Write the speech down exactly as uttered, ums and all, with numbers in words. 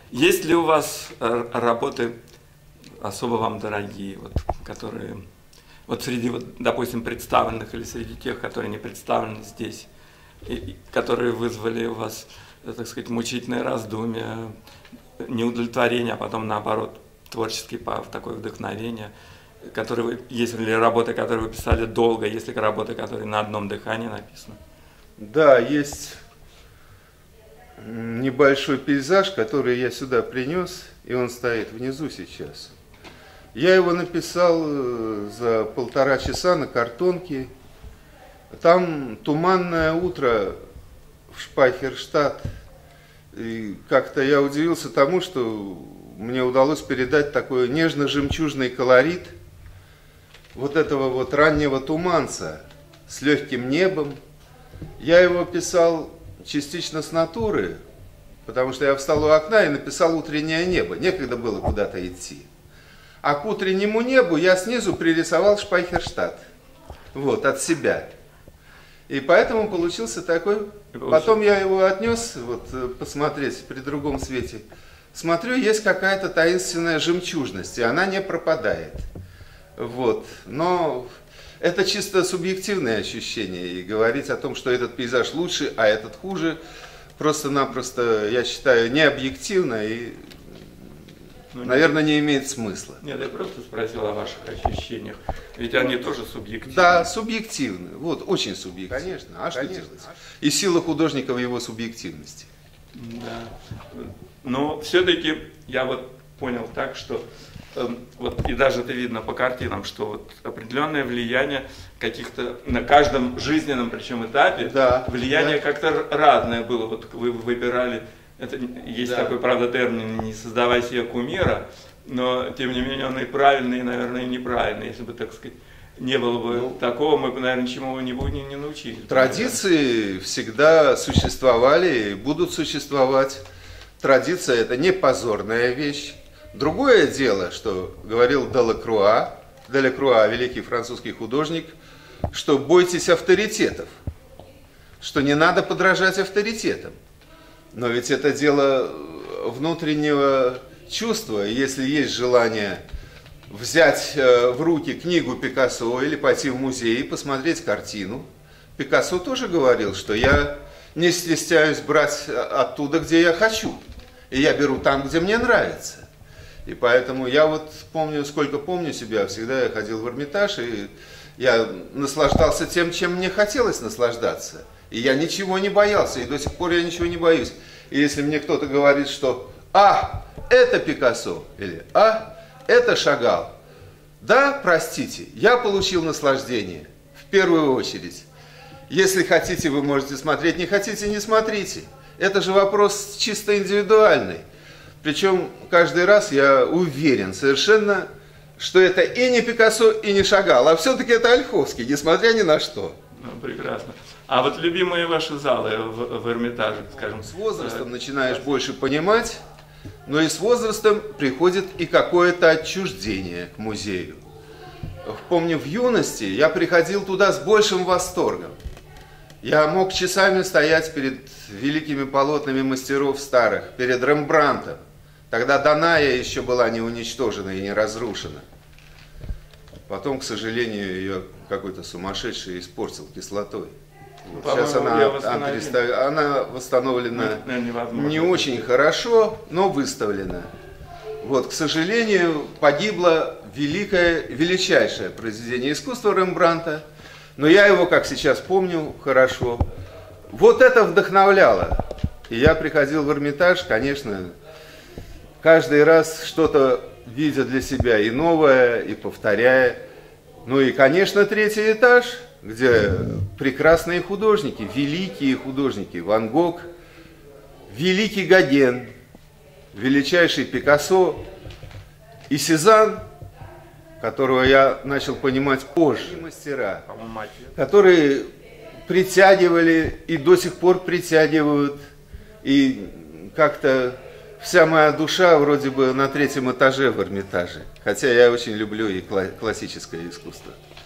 Есть ли у вас работы особо вам дорогие, вот, которые, вот среди, вот, допустим, представленных или среди тех, которые не представлены здесь, и, которые вызвали у вас, так сказать, мучительное раздумье, неудовлетворение, а потом, наоборот, творческий такое вдохновение, которые вы, есть ли работы, которые вы писали долго, есть ли работы, которые на одном дыхании написаны? Да, есть небольшой пейзаж, который я сюда принес, и он стоит внизу сейчас. Я его написал за полтора часа на картонке. Там туманное утро в Шпайхерштадт. И как-то я удивился тому, что мне удалось передать такой нежно-жемчужный колорит вот этого вот раннего туманца с легким небом. Я его писал частично с натуры, потому что я встал у окна и написал утреннее небо. Некогда было куда-то идти. А к утреннему небу я снизу пририсовал Шпайхерштадт. Вот, от себя. И поэтому получился такой... Потом я его отнес, вот, посмотреть при другом свете. Смотрю, есть какая-то таинственная жемчужность, и она не пропадает. Вот. Но это чисто субъективное ощущение. И говорить о том, что этот пейзаж лучше, а этот хуже, просто-напросто, я считаю, не объективно и, ну, наверное, не имеет смысла. Нет, я просто спросил о ваших ощущениях. Ведь они тоже субъективны. Да, субъективны. Вот, очень субъективны. Конечно, а что делать? И сила художника в его субъективности. Да. Но все-таки я вот понял так, что э, вот и даже это видно по картинам, что вот определенное влияние каких-то на каждом жизненном причем этапе, да, влияние да. как-то разное было. Вот вы выбирали, это есть да. такой, правда, термин «не создавай себе кумира», но тем не менее он и правильный, и, наверное, и неправильный, если бы, так сказать, не было бы ну, такого, мы бы, наверное, ничему не, не, не научились. Традиции всегда существовали и будут существовать. Традиция – это не позорная вещь. Другое дело, что говорил Делакруа, Делакруа, великий французский художник, что бойтесь авторитетов, что не надо подражать авторитетам. Но ведь это дело внутреннего чувства. Если есть желание взять в руки книгу Пикассо или пойти в музей и посмотреть картину, Пикассо тоже говорил, что я не стесняюсь брать оттуда, где я хочу. И я беру там, где мне нравится. И поэтому я вот помню, сколько помню себя, всегда я ходил в Эрмитаж, и я наслаждался тем, чем мне хотелось наслаждаться. И я ничего не боялся, и до сих пор я ничего не боюсь. И если мне кто-то говорит, что «А, это Пикассо» или «А, это Шагал», да, простите, я получил наслаждение в первую очередь. Если хотите, вы можете смотреть, не хотите, не смотрите. Это же вопрос чисто индивидуальный. Причем каждый раз я уверен совершенно, что это и не Пикассо, и не Шагал, а все-таки это Ольховский, несмотря ни на что. Ну, прекрасно. А вот любимые ваши залы в, в Эрмитаже, скажем? С возрастом начинаешь больше понимать, но и с возрастом приходит и какое-то отчуждение к музею. Помню, в юности я приходил туда с большим восторгом. Я мог часами стоять перед великими полотнами мастеров старых, перед Рембрандтом. Тогда Даная еще была не уничтожена и не разрушена. Потом, к сожалению, ее какой-то сумасшедший испортил кислотой. Вот. Сейчас она, антристав... она восстановлена ну, не очень хорошо, но выставлена. Вот, к сожалению, погибло великое, величайшее произведение искусства Рембрандта. Но я его, как сейчас помню, хорошо. Вот это вдохновляло. И я приходил в Эрмитаж, конечно, каждый раз что-то видя для себя и новое, и повторяя. Ну и, конечно, третий этаж, где прекрасные художники, великие художники. Ван Гог, великий Гоген, величайший Пикассо и Сезанн, которого я начал понимать позже, и мастера, которые притягивали и до сих пор притягивают, и как-то вся моя душа вроде бы на третьем этаже в Эрмитаже, хотя я очень люблю и классическое искусство.